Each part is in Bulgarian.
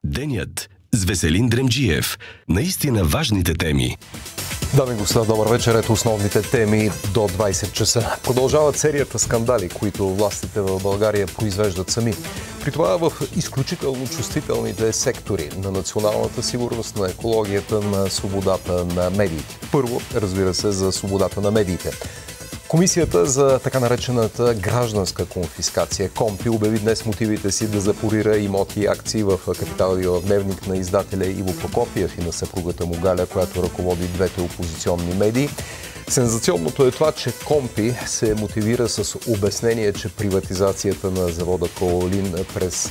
Денят с Веселин Дремджиев. Наистина важните теми. Дами и господа, добър вечер. Ето основните теми до 20 часа. Продължават серията скандали, които властите в България произвеждат сами. При това в изключително чувствителните сектори на националната сигурност, на екологията, на свободата на медиите. Първо, разбира се, за свободата на медиите. Комисията за така наречената гражданска конфискация КОНПИ обяви днес мотивите си да запорира имоти и акции в капиталовия дневник на издателя Иво Прокопиев и на съпругата му Галя, която ръководи двете опозиционни медии. Сензационното е това, че КОНПИ се мотивира с обяснение, че приватизацията на завода Кололин през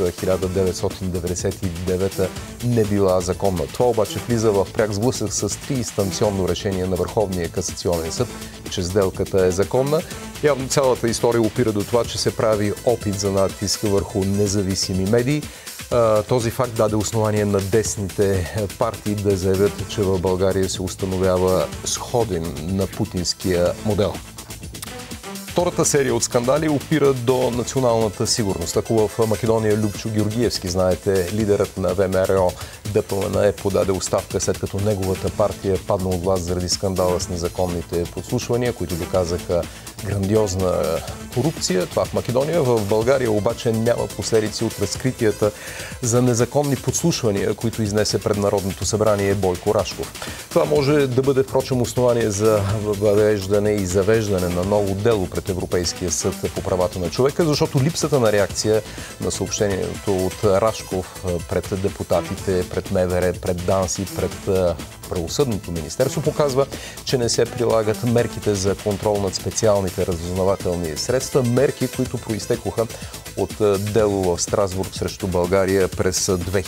1999 не била законна. Това обаче влиза в пряк сблъсък с 3-инстанционно решение на Върховния касационен съд, че сделката е законна. Явно цялата история опира до това, че се прави опит за натиск върху независими медии. Този факт даде основание на десните партии да заявят, че в България се установява сходен на путинския модел. Втората серия от скандали опира до националната сигурност. Ако в Македония Любчо Георгиевски, знаете, лидерът на ВМРО ДПМНЕ подаде оставка, след като неговата партия падна от власт заради скандала с незаконните подслушвания, които доказаха грандиозна корупция. Това в Македония. В България обаче няма последици от разкритията за незаконни подслушвания, които изнесе пред Народното събрание Бойко Рашков. Това може да бъде, впрочем, основание за въвеждане и завеждане на ново дело пред Европейския съд по правата на човека, защото липсата на реакция на съобщението от Рашков пред депутатите, пред МВР, пред ДАНС и пред правосъдното министерство показва, че не се прилагат мерките за контрол над специалните разузнавателни средства, мерки, които произтекоха от дело в Страсбург срещу България през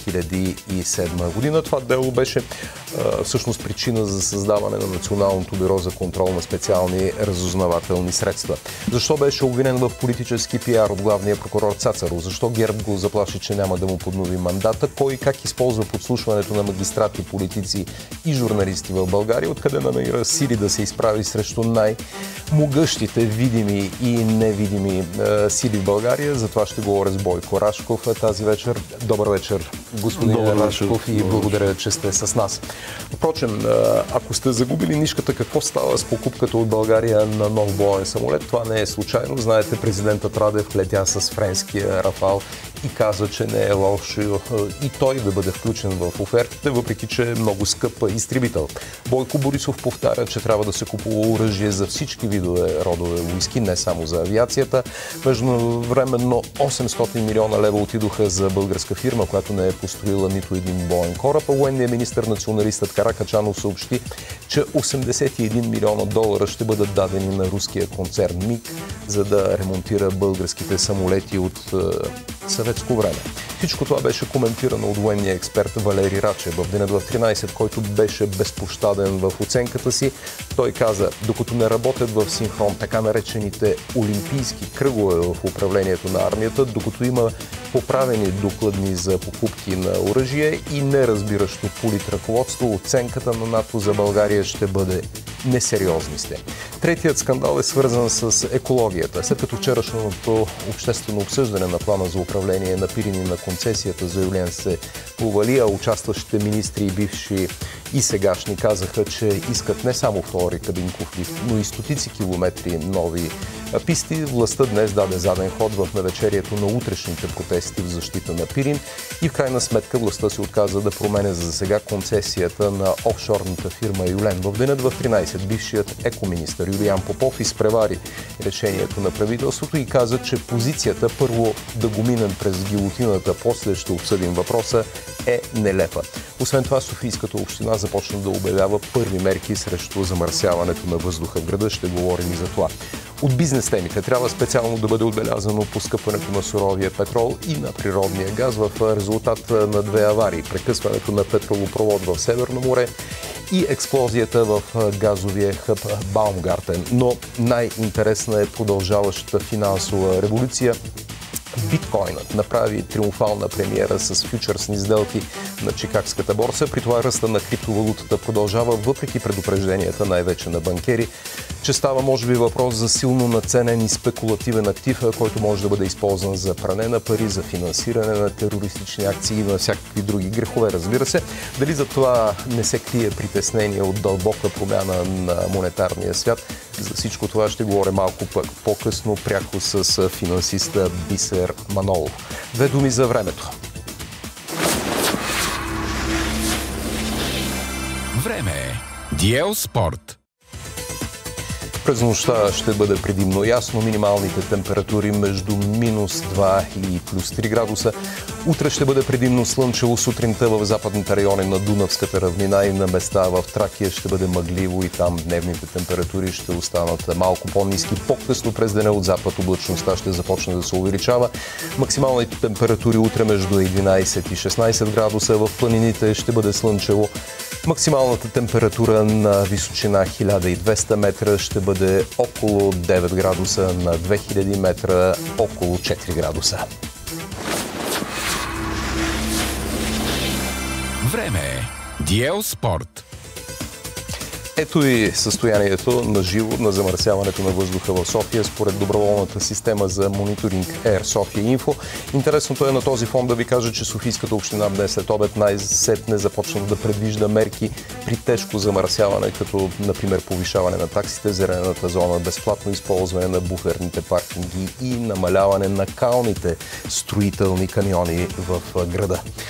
2007 година. Това дело беше всъщност причина за създаване на Националното бюро за контрол на специални разузнавателни средства. Защо беше обвинен в политически пиар от главния прокурор Цацаров? Защо ГЕРБ го заплаши, че няма да му поднови мандата? Кой и как използва подслушването на магистрати, политици и журналисти в България? Откъде намира сили да се изправи срещу най-могъщите видими и невидими сили в България? За това ще говоря с Бойко Рашков тази вечер. Добър вечер, господин Рашков, и благодаря, че сте с нас. Впрочем, ако сте загубили нишката какво става с покупката от България на нов боен самолет, това не е случайно. Знаете, президентът Радев летя с френския Рафал и каза, че не е лошо и той да бъде включен в офертите, въпреки че е много скъп изтребител. Бойко Борисов повтаря, че трябва да се купува оръжие за всички видове родове войски, не само за авиацията. Междувременно 800 милиона лева отидоха за българска фирма, която не е построила нито един боен кораб. Военният министър националистът Каракачанов съобщи, че 81 милиона долара ще бъдат дадени на руския концерн МИГ, за да ремонтира българските самолети от съветско време. Всичко това беше коментирано от военния експерт Валери Рачев в Денят в 13, който беше безпощаден в оценката си. Той каза, докато не работят в синхрон така наречените олимпийски кръгове в управлението на армията, докато има поправени докладни за покупки на оръжие и неразбиращо политръководство, оценката на НАТО за България ще бъде несериозни сте. Третият скандал е свързан с екологията. След като вчерашното обществено обсъждане на плана за управление на Пирин и на концесията за Юлиан се повали, а участващите министри и бивши и сегашни казаха, че искат не само втори кабинков лифт, но и стотици километри нови писти. Властта днес даде заден ход в навечерието на утрешните протести в защита на Пирин и в крайна сметка властта се отказа да променя за сега концесията на офшорната фирма Юлен. В Денят в 13 бившият екоминистър Юлиан Попов изпревари решението на правителството и каза, че позицията първо да го минем през гилотината, после ще обсъдим въпроса, е нелепа. Освен това, Софийската община започна да обявява първи мерки срещу замърсяването на въздуха в града. Ще говорим и за това. От бизнес темите трябва специално да бъде отбелязано поскъпването на суровия петрол и на природния газ в резултат на две аварии. Прекъсването на петролопровод в Северно море и експлозията в газовия хъб Баумгартен. Но най-интересна е продължаващата финансова революция. Биткоинът направи триумфална премиера с фьючерсни сделки на Чикагската борса. При това ръста на криптовалутата продължава въпреки предупрежденията най-вече на банкери, че става може би въпрос за силно надценен и спекулативен актив, който може да бъде използван за пране на пари, за финансиране на терористични акции и на всякакви други грехове, разбира се. Дали за това не се крие притеснение от дълбока промяна на монетарния свят? За всичко това ще говоря малко по-късно пряко с финансиста Бисер Манолов. Две думи за времето. Време е Диел Спорт. През нощта ще бъде предимно ясно, минималните температури между минус 2 и плюс 3 градуса. Утре ще бъде предимно слънчево, сутринта в западните райони на Дунавската равнина и на места в Тракия ще бъде мъгливо и там дневните температури ще останат малко по-ниски. По-късно през деня от запад облачността ще започне да се увеличава. Максималните температури утре между 11 и 16 градуса, в планините ще бъде слънчево. Максималната температура на височина 1200 метра ще бъде около 9 градуса, на 2000 метра около 4 градуса. Време е Диел Спорт. Ето и състоянието на живо на замърсяването на въздуха в София според доброволната система за мониторинг Air София Info. Интересното е на този фон да ви кажа, че Софийската община днес след обед най-сетне започна да предвижда мерки при тежко замърсяване, като например повишаване на таксите, зелената зона, безплатно използване на буферните паркинги и намаляване на калните строителни камиони в града.